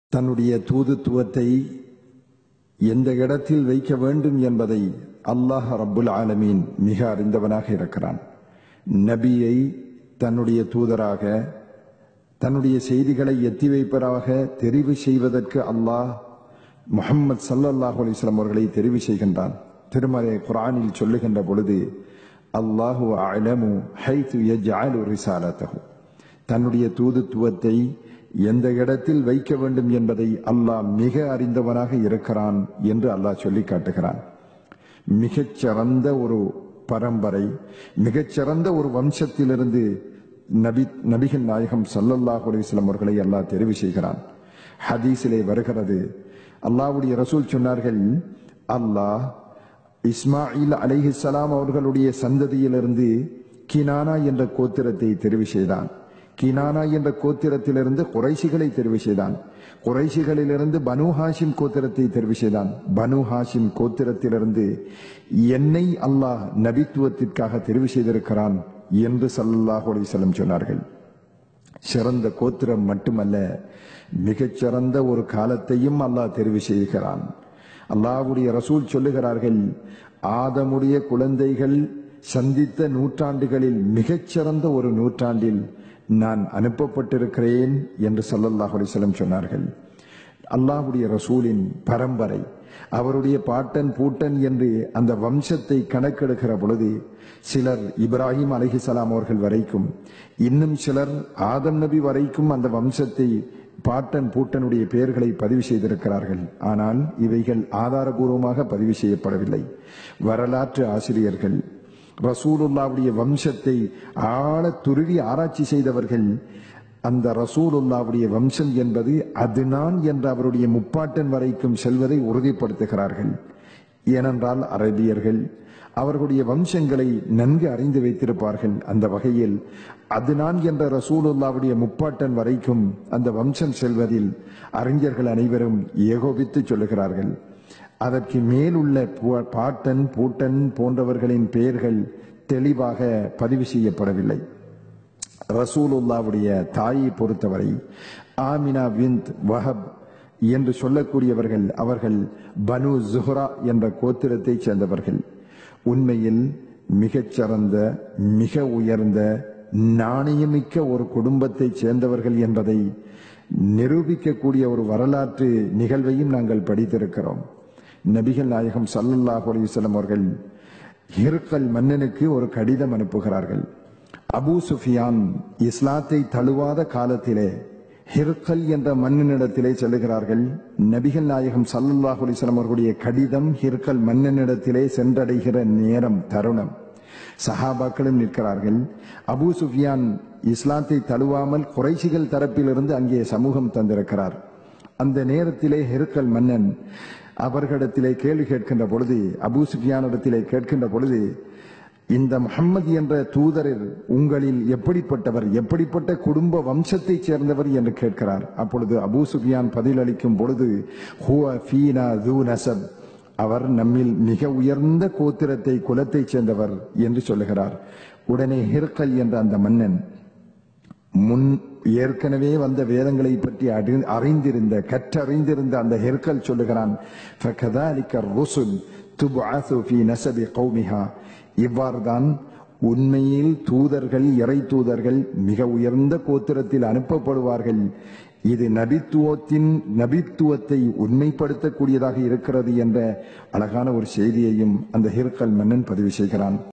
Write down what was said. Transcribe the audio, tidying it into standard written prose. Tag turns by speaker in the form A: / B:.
A: தன்னுடைய தூதுத்துவத்தை எந்த இடத்தில் வைக்க வேண்டும் என்பதை அல்லாஹ் ரப்புல் ஆலமீன் மிக அறிந்தவனாக இருக்கிறான். நபியை தன்னுடைய தூதராக, தன்னுடைய செய்திகளை எத்தி வைப்பதாக தெரிவு செய்வதற்கு அல்லாஹ் முஹம்மது ஸல்லல்லாஹு அலைஹி வஸல்லம் அவர்களை தெரிவு செய்கின்றான். திருமறை குர்ஆனில் சொல்லுகின்ற பொழுது அல்லாஹு அஅலமு ஹைது யஜ்அலு ரிசாலத்தஹு, தன்னுடைய தூதுத்துவத்தை எந்த இடத்தில் வைக்க வேண்டும் என்பதை அல்லாஹ் மிக அறிந்தவனாக இருக்கிறான் என்று அல்லாஹ் சொல்லி காட்டுகிறான். மிகச்சிறந்த ஒரு பரம்பரை, மிகச்சிறந்த ஒரு வம்சத்திலிருந்து நபிகள் நாயகம் ஸல்லல்லாஹு அலைஹி வஸல்லம் அவர்களை அல்லாஹ் தெரிவு செய்கிறான். ஹதீஸிலே வருகிறது, அல்லாஹ்வுடைய ரசூல் சொன்னார்கள், அல்லாஹ் இஸ்மாயில் அலைஹிஸ்ஸலாம் அவர்களுடைய சந்ததியிலிருந்து கினானா என்ற கோத்திரத்தை தெரிவு செய்தான். கினானா என்ற கோத்திரத்திலிருந்து குறைஷிகளை தெரிவு செய்தான். குறைஷிகளிலிருந்து பனு ஹாஷிம் கோத்திரத்தை தெரிவு செய்தான். பனு ஹாஷிம் கோத்திரத்திலிருந்து என்னை அல்லாஹ் நபித்துவத்திற்காக தெரிவு செய்திருக்கிறான் என்று ஸல்லல்லாஹு அலைஹி வஸல்லம் சொன்னார்கள். சிறந்த கோத்திரம் மட்டுமல்ல, மிகச்சிறந்த ஒரு காலத்தையும் அல்லாஹ் தெரிவு செய்கிறான். அல்லாஹ்வுடைய ரசூல் சொல்லுகிறார்கள், ஆதமுடைய குழந்தைகள் சந்தித்த நூற்றாண்டுகளில் மிகச்சிறந்த ஒரு நூற்றாண்டில் நான் அனுப்பப்பட்டிருக்கிறேன் என்று ஸல்லல்லாஹு அலைஹி வஸல்லம் சொன்னார்கள். அல்லாஹ்வுடைய ரசூலின் பரம்பரை, அவருடைய பாட்டன் பூட்டன் என்று அந்த வம்சத்தை கணக்கெடுக்கிற பொழுது சிலர் இப்ராஹிம் அலைஹிஸ்ஸலாம் அவர்கள் வரைக்கும், இன்னும் சிலர் ஆதம் நபி வரைக்கும் அந்த வம்சத்தை பாட்டன் பூட்டனுடைய பெயர்களை பதிவு செய்திருக்கிறார்கள். ஆனால் இவைகள் ஆதாரபூர்வமாக பதிவு செய்யப்படவில்லை. வரலாற்று ஆசிரியர்கள் ரசூலுல்லாவுடைய வம்சத்தை ஆழ துருவி ஆராய்ச்சி செய்தவர்கள் அந்த ரசூலுல்லாவுடைய வம்சம் என்பது அதுனான் என்ற அவருடைய முப்பாட்டன் வரைக்கும் செல்வதை உறுதிப்படுத்துகிறார்கள். ஏனென்றால் அரபியர்கள் அவர்களுடைய வம்சங்களை நன்கு அறிந்து வைத்திருப்பார்கள். அந்த வகையில் அதுனான் என்ற ரசூலுல்லாவுடைய முப்பாட்டன் வரைக்கும் அந்த வம்சம் செல்வதில் அறிஞர்கள் அனைவரும் ஏகோபித்து சொல்லுகிறார்கள். அதற்கு மேலுள்ள பாட்டன் பூட்டன் போன்றவர்களின் பெயர்கள் தெளிவாக பதிவு செய்யப்படவில்லை. ரசூலுல்லாவுடைய தாயை பொறுத்தவரை ஆமினா பின்த் வஹப் என்று சொல்லக்கூடியவர்கள், அவர்கள் பனு ஜுஹ்ரா என்ற கோத்திரத்தை சேர்ந்தவர்கள். உண்மையில் மிகச்சிறந்த, மிக உயர்ந்த, நாணயமிக்க ஒரு குடும்பத்தை சேர்ந்தவர்கள் என்பதை நிரூபிக்கக்கூடிய ஒரு வரலாற்று நிகழ்வையும் நாங்கள் படித்திருக்கிறோம். நபிகள் நாயகம் ஸல்லல்லாஹு அலைஹி வஸல்லம் அவர்கள் ஹிர்கல் மன்னனுக்கு ஒரு கடிதம் அனுப்புகிறார்கள். அபூ சுஃபியான் இஸ்லாத்தை தழுவாத காலத்திலே ஹிர்கல் என்ற மன்னனிடத்திலே செல்லுகிறார்கள். நபிகள் நாயகம் ஸல்லல்லாஹு அலைஹி வஸல்லம் அவர்களுடைய கடிதம் ஹிர்கல் மன்னனிடத்திலே சென்றடைகிற நேரம், தருணம், சஹாபாக்களும் நிற்கிறார்கள். அபூ சுஃபியான் இஸ்லாத்தை தழுவாமல் குறைஷிகள் தரப்பிலிருந்து அங்கே சமூகம் தந்திருக்கிறார். அந்த நேரத்திலே ஹிர்கல் மன்னன் அவர்களிடத்திலே கேள்வி கேட்கின்ற பொழுது, அபூ சுஃபியானிடத்திலே கேட்கின்ற பொழுது, இந்த முஹம்மது என்ற தூதரில் உங்களில் எப்படிப்பட்டவர், எப்படிப்பட்ட குடும்ப வம்சத்தை சேர்ந்தவர் என்று கேட்கிறார். அப்பொழுது அபூ சுஃபியான் பதிலளிக்கும் பொழுது, ஹுவ ஃபீனா து நஸப், அவர் நம்மில் மிக உயர்ந்த கோத்திரத்தை, குலத்தை சேர்ந்தவர் என்று சொல்லுகிறார். உடனே ஹிர்கல் என்ற அந்த மன்னன் முன் ஏற்கனவே வந்த வேதங்களை பற்றி அறிந்திருந்த, கற்றறிந்திருந்த அந்த ஹிர்கல் சொல்லுகிறான், ஃபகதாலிக ருசுல் துப்அஸு ஃபீ நஸபி கௌமிஹா, இவ்வாறுதான் உண்மையில் தூதர்கள், இறை தூதர்கள் மிக உயர்ந்த கோத்திரத்தில் அனுப்பப்படுவார்கள். இது நபித்துவத்தை உண்மைப்படுத்தக்கூடியதாக இருக்கிறது என்ற அழகான ஒரு செய்தியையும் அந்த ஹிர்கல் மன்னன் பதிவு செய்கிறான்.